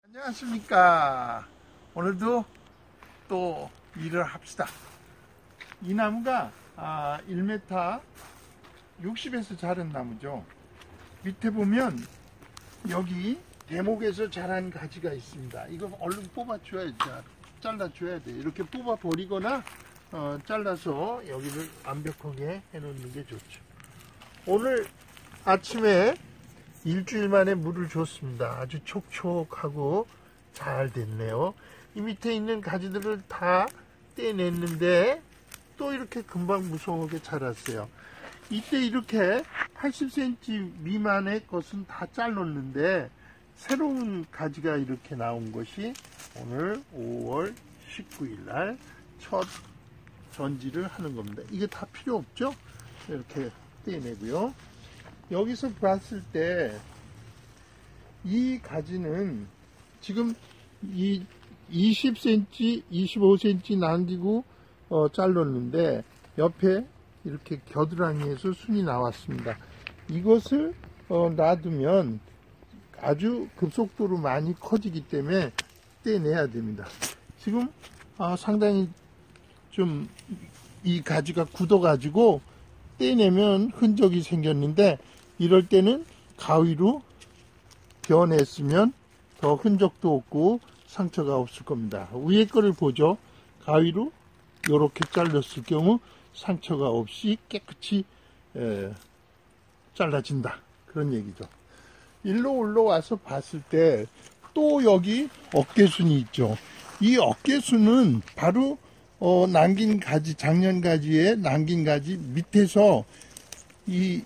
안녕하십니까. 오늘도 또 일을 합시다. 이 나무가 1m 60에서 자란 나무죠. 밑에 보면 여기 대목에서 자란 가지가 있습니다. 이거 얼른 뽑아줘야 잘라줘야 돼. 이렇게 뽑아 버리거나 잘라서 여기를 완벽하게 해놓는 게 좋죠. 오늘 아침에 일주일 만에 물을 줬습니다. 아주 촉촉하고 잘 됐네요. 이 밑에 있는 가지들을 다 떼냈는데 또 이렇게 금방 무성하게 자랐어요. 이때 이렇게 80cm 미만의 것은 다 잘랐는데 새로운 가지가 이렇게 나온 것이 오늘 5월 19일 날 첫 전지를 하는 겁니다. 이게 다 필요 없죠? 이렇게 떼내고요. 여기서 봤을 때 이 가지는 지금 이 20cm, 25cm 남기고 잘랐는데 옆에 이렇게 겨드랑이에서 순이 나왔습니다. 이것을 놔두면 아주 급속도로 많이 커지기 때문에 떼내야 됩니다. 지금 상당히 좀 이 가지가 굳어 가지고 떼내면 흔적이 생겼는데 이럴 때는 가위로 베어냈으면 더 흔적도 없고 상처가 없을 겁니다. 위에 거를 보죠. 가위로 이렇게 잘랐을 경우 상처가 없이 깨끗이 잘라진다. 그런 얘기죠. 일로 올라와서 봤을 때 또 여기 어깨순이 있죠. 이 어깨순은 바로 남긴 가지, 작년 가지에 남긴 가지 밑에서 이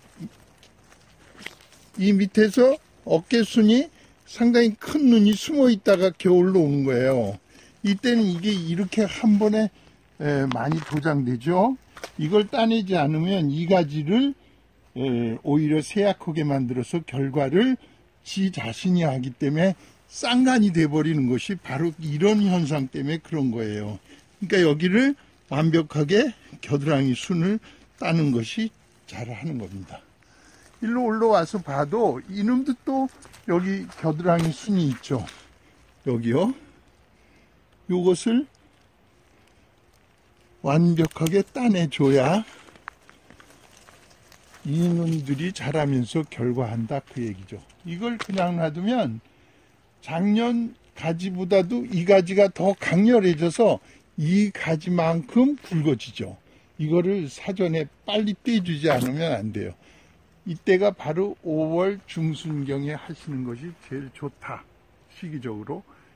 밑에서 어깨순이 상당히 큰 눈이 숨어 있다가 겨울로 오는 거예요. 이때는 이게 이렇게 한 번에 많이 도장되죠. 이걸 따내지 않으면 이 가지를 오히려 쇠약하게 만들어서 결과를 지 자신이 하기 때문에 쌍간이 돼버리는 것이 바로 이런 현상 때문에 그런 거예요. 그러니까 여기를 완벽하게 겨드랑이 순을 따는 것이 잘하는 겁니다. 일로 올라와서 봐도 이놈도 또 여기 겨드랑이 순이 있죠. 여기요. 요것을 완벽하게 따내줘야 이놈들이 자라면서 결과한다 그 얘기죠. 이걸 그냥 놔두면 작년 가지보다도 이 가지가 더 강렬해져서 이 가지만큼 굵어지죠. 이거를 사전에 빨리 떼주지 않으면 안 돼요. 이때가 바로 5월 중순경에 하시는 것이 제일 좋다. 시기적으로.